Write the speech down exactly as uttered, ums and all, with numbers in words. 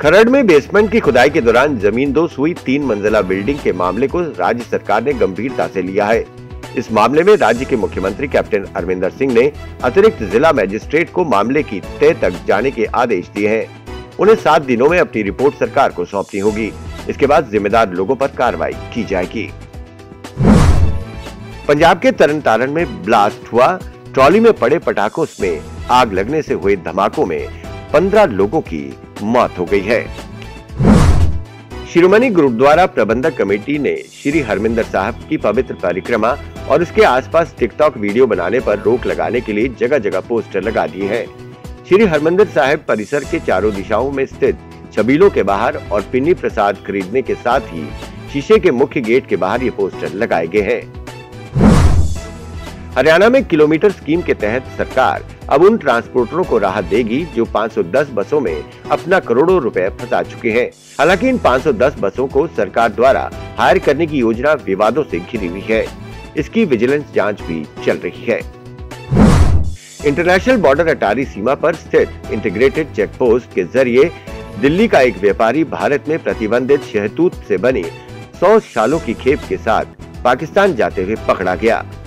खरड़ में बेसमेंट की खुदाई के दौरान जमींदोज हुई तीन मंजिला बिल्डिंग के मामले को राज्य सरकार ने गंभीरता से लिया है। इस मामले में राज्य के मुख्यमंत्री कैप्टन अमरिंदर सिंह ने अतिरिक्त जिला मजिस्ट्रेट को मामले की तह तक जाने के आदेश दिए हैं। उन्हें सात दिनों में अपनी रिपोर्ट सरकार को सौंपनी होगी। इसके बाद जिम्मेदार लोगों पर कार्रवाई की जाएगी। पंजाब के तरन तारण में ब्लास्ट हुआ। ट्रॉली में पड़े पटाखों में आग लगने से हुए धमाकों में पंद्रह लोगों की मौत हो गई है। शिरोमणि गुरुद्वारा प्रबंधक कमेटी ने श्री हरमिंदर साहब की पवित्र परिक्रमा और उसके आसपास टिकटॉक वीडियो बनाने पर रोक लगाने के लिए जगह जगह पोस्टर लगा दिए हैं। श्री हरमिंदर साहब परिसर के चारों दिशाओं में स्थित छबीलों के बाहर और पिन्नी प्रसाद खरीदने के साथ ही शीशे के मुख्य गेट के बाहर ये पोस्टर लगाए गए हैं। हरियाणा में किलोमीटर स्कीम के तहत सरकार अब उन ट्रांसपोर्टरों को राहत देगी जो पाँच सौ दस बसों में अपना करोड़ों रुपए फंसा चुके हैं। हालांकि इन पाँच सौ दस बसों को सरकार द्वारा हायर करने की योजना विवादों से घिरी हुई है। इसकी विजिलेंस जांच भी चल रही है। इंटरनेशनल बॉर्डर अटारी सीमा पर स्थित इंटीग्रेटेड चेक पोस्ट के जरिए दिल्ली का एक व्यापारी भारत में प्रतिबंधित शहतूत से बनी सौ शालों की खेप के साथ पाकिस्तान जाते हुए पकड़ा गया।